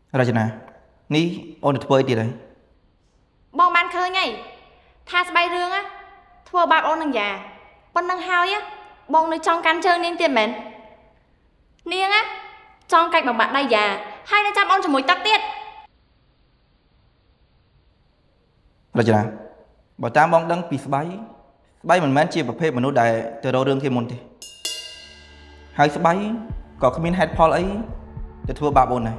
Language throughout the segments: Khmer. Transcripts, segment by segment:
រចនានេះអូនទៅធ្វើអីទៀតហើយបងបានឃើញហីថាស្បៃរឿងណាធ្វើបាបអូននឹងយ៉ាប៉ុណ្ណឹងហើយបងនៅចង់កាន់ជើងនាងទៀតមែននាងណាចង់កាច់បំបាក់ដៃយ៉ាហើយនៅចាំអូនជាមួយទឹកទៀតរចនាបើតាមបងដឹងពីស្បៃមិនមែនជាប្រភេទមនុស្សដែលទៅរករឿងគេមុនទេហើយស្បៃក៏គ្មានហេតុផលអីទៅធ្វើបាបអូនដែរ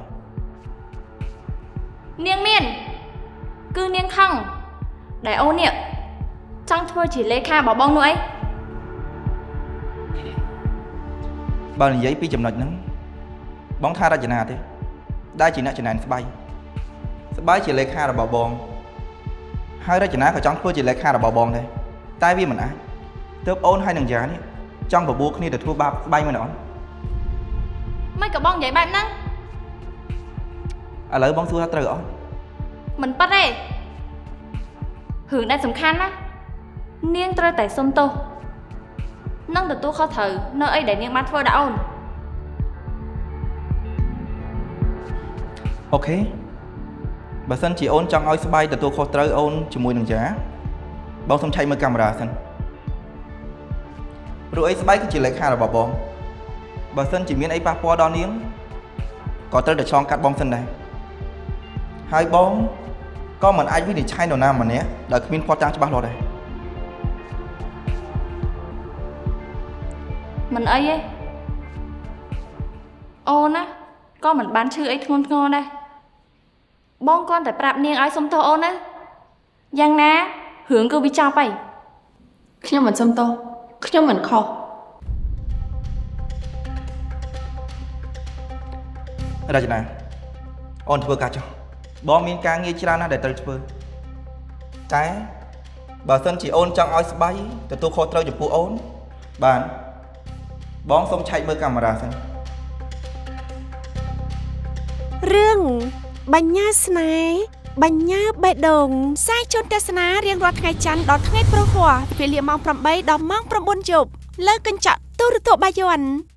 នាងមានគឺនាងខឹងដែលអូននេះចង់ធ្វើជាលេខារបស់បងនោះអីបើនិយាយពីចំណុចហ្នឹងបងថារចនាទេដែលជាអ្នកចំណែនស្បៃជាលេខារបស់បងហើយរចនាក៏ចង់ធ្វើជាលេខារបស់បងដែរតែវាមិនអាចទើបអូនហើយនឹងយ៉ានេះចង់បបួលគ្នាទៅធ្វើបាបស្បៃមែនអត់មិនក៏បងនិយាយបែបហ្នឹងឥឡូវបងសួរថាត្រូវអត់មិនប៉ិតទេរឿងដែលសំខាន់ណានាងត្រូវតែសុំទោសនិងទទួលខុសត្រូវនៅអីដែលនាងបានធ្វើដល់អូនអូខេបើសិនជាអូនចង់ឲ្យស្បៃទទួលខុសត្រូវអូនជាមួយនឹងយ៉ាបងសុំឆែកមើលកាមេរ៉ាសិនព្រោះអីស្បៃគឺជាលេខារបស់បងបើសិនជាមានអីប៉ះពាល់ដល់នាងក៏ត្រូវតែឆ្លងកាត់បងសិនដែរហើយបងក៏មិនអាចវិនិច្ឆ័យនរណាម្នាក់ដោយគ្មានភស្តុតាងច្បាស់លាស់ដែរមិនអីទេអូនណាក៏មិនបានឈឺអីធ្ងន់ធ្ងរដែរបងគ្រាន់តែប្រាប់នាងឲ្យសុំទោសអូនណាយ៉ាងណារឿងគឺវាចប់ហើយខ្ញុំមិនសុំទោសខ្ញុំមិនខុសរចនាអូនធ្វើការចុះបងមានការងារច្រើនណាស់ដែលត្រូវធ្វើតែបើសិនជាអូនចង់ឲ្យស្បៃទទួលខុសត្រូវចំពោះអូនបានបងសុំឆែកមើលកាមេរ៉ាសិនរឿងបញ្ញាស្នេហ៍បញ្ញាបេះដូងផ្សាយជូនទស្សនារៀងរាល់ថ្ងៃច័ន្ទដល់ថ្ងៃព្រហស្បតិ៍វេលាម៉ោង 8 ដល់ម៉ោង 9 យប់លើកញ្ចក់ទូរទស្សន៍បាយ័ន